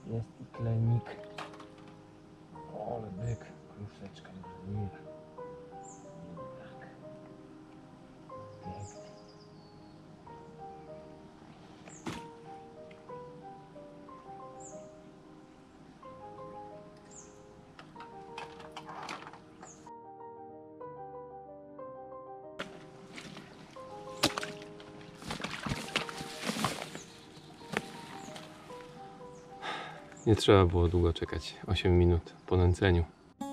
Jest i klenik. O, ale byk, kruszeczka możliwa. Tak. Pięknie. Nie trzeba było długo czekać, 8 minut po nęceniu.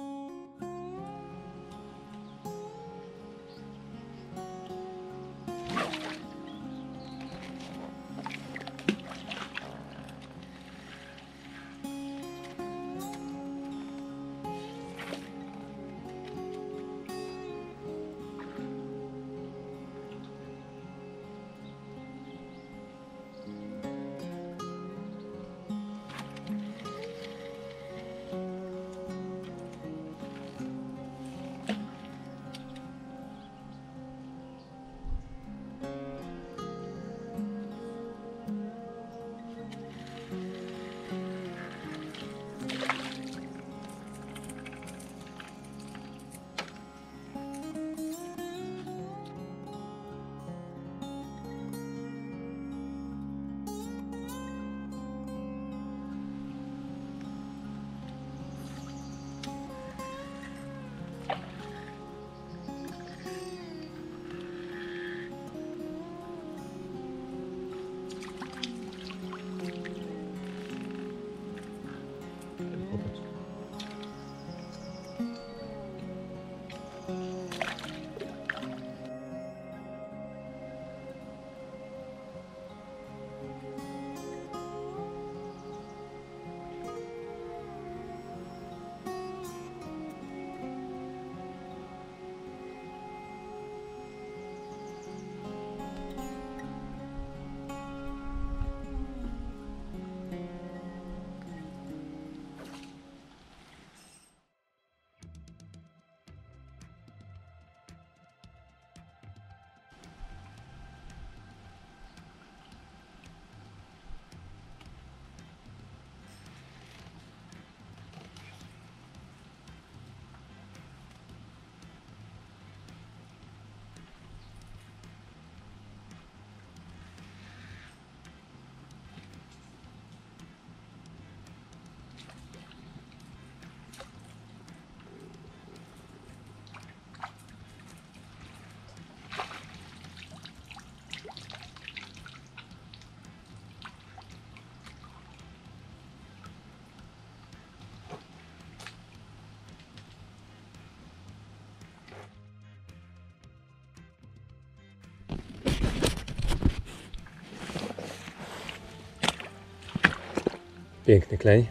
Piękny klej.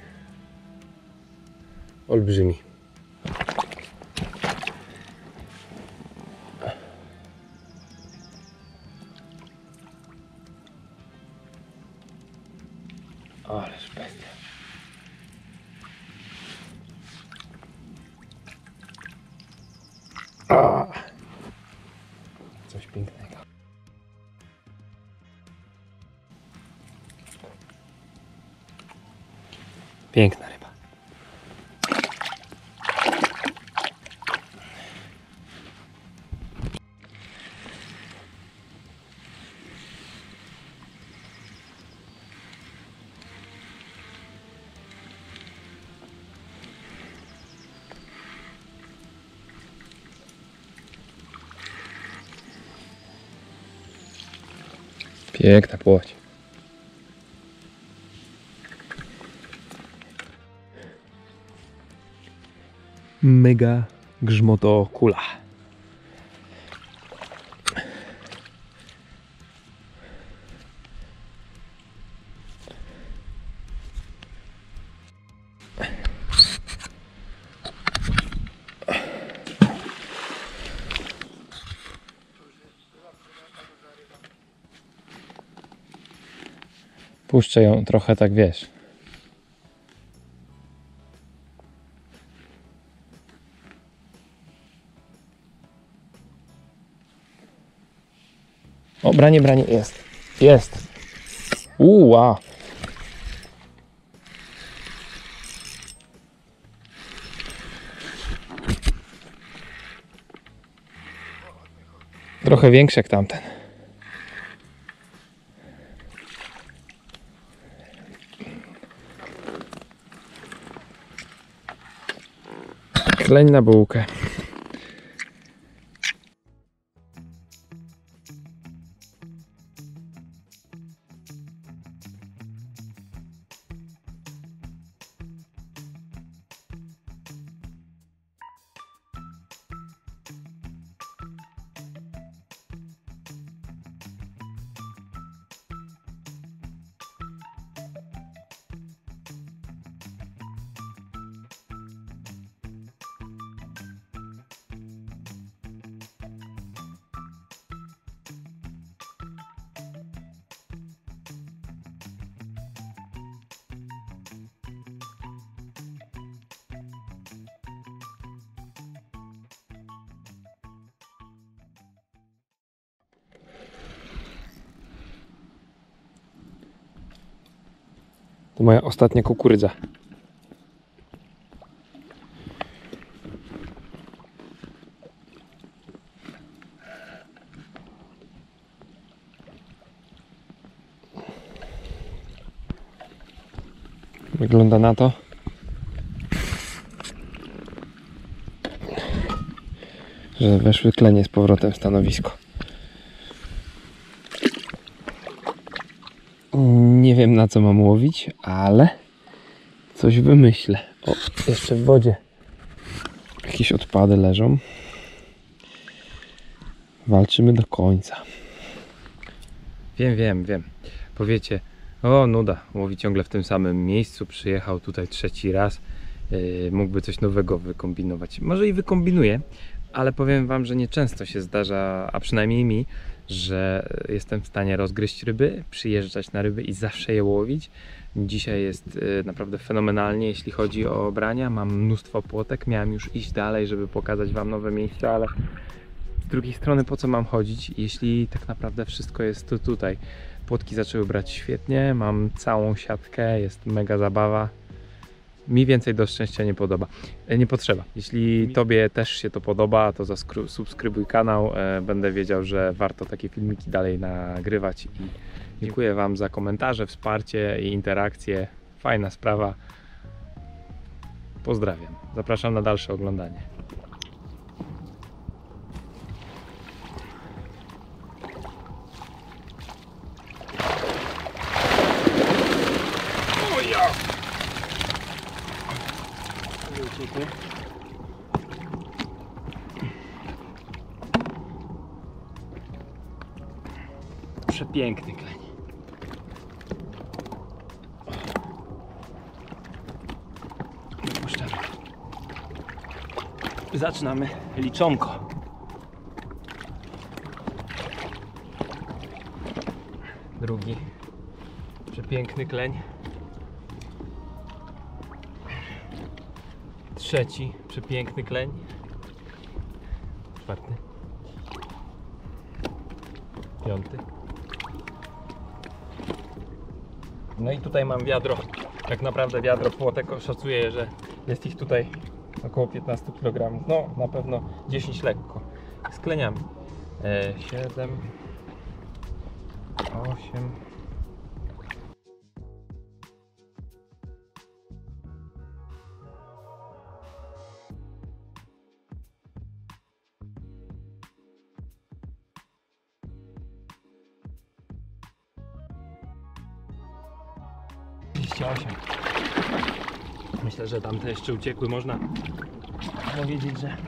Olbrzymi. Ależ bestia. Coś pięknego. Piękna ryba. Piękna płoć. Mega grzmoto kula. Puszczę ją trochę, tak wiesz. O, branie, jest. Jest. Uła. Trochę większy jak tamten. Kleń na bułkę. To moja ostatnia kukurydza. Wygląda na to, że weszły klenie z powrotem w stanowisko. Nie wiem, na co mam łowić, ale coś wymyślę. O, jeszcze w wodzie jakieś odpady leżą. Walczymy do końca. Wiem. Powiecie, o nuda, łowi ciągle w tym samym miejscu, przyjechał tutaj trzeci raz, mógłby coś nowego wykombinować. Może i wykombinuję, ale powiem wam, że nieczęsto się zdarza, a przynajmniej mi, że jestem w stanie rozgryźć ryby, przyjeżdżać na ryby i zawsze je łowić. Dzisiaj jest naprawdę fenomenalnie, jeśli chodzi o brania. Mam mnóstwo płotek, miałem już iść dalej, żeby pokazać wam nowe miejsca, ale z drugiej strony po co mam chodzić, jeśli tak naprawdę wszystko jest tutaj. Płotki zaczęły brać świetnie, mam całą siatkę, jest mega zabawa. Mi więcej do szczęścia nie potrzeba. Jeśli tobie też się to podoba, to subskrybuj kanał. Będę wiedział, że warto takie filmiki dalej nagrywać. I dziękuję wam za komentarze, wsparcie i interakcje. Fajna sprawa. Pozdrawiam. Zapraszam na dalsze oglądanie. Przepiękny kleń. Puszczamy. Zaczynamy liczonko. Drugi przepiękny kleń. Trzeci przepiękny kleń. Czwarty. Piąty. No i tutaj mam wiadro, tak naprawdę wiadro płotek, szacuję, że jest ich tutaj około 15 kg, no na pewno 10 lekko, z kleniami. 7, 8, 28. Myślę, że tamte jeszcze uciekły. Można powiedzieć, że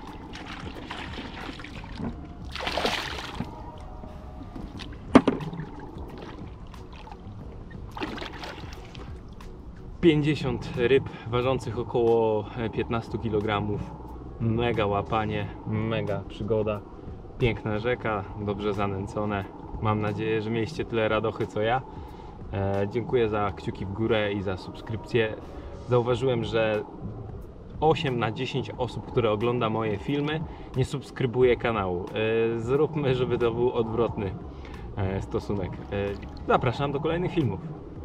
...50 ryb ważących około 15 kg. Mega łapanie, mega przygoda. Piękna rzeka, dobrze zanęcone. Mam nadzieję, że mieliście tyle radochy co ja. Dziękuję za kciuki w górę i za subskrypcję. Zauważyłem, że 8 na 10 osób, które ogląda moje filmy, nie subskrybuje kanału. Zróbmy, żeby to był odwrotny stosunek. Zapraszam do kolejnych filmów.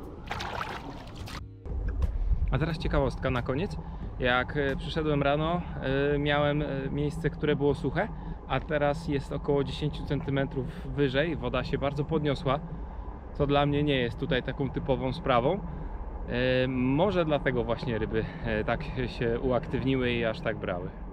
A teraz ciekawostka na koniec. Jak przyszedłem rano, miałem miejsce, które było suche, a teraz jest około 10 cm wyżej, woda się bardzo podniosła, co dla mnie nie jest tutaj taką typową sprawą. Może dlatego właśnie ryby tak się uaktywniły i aż tak brały.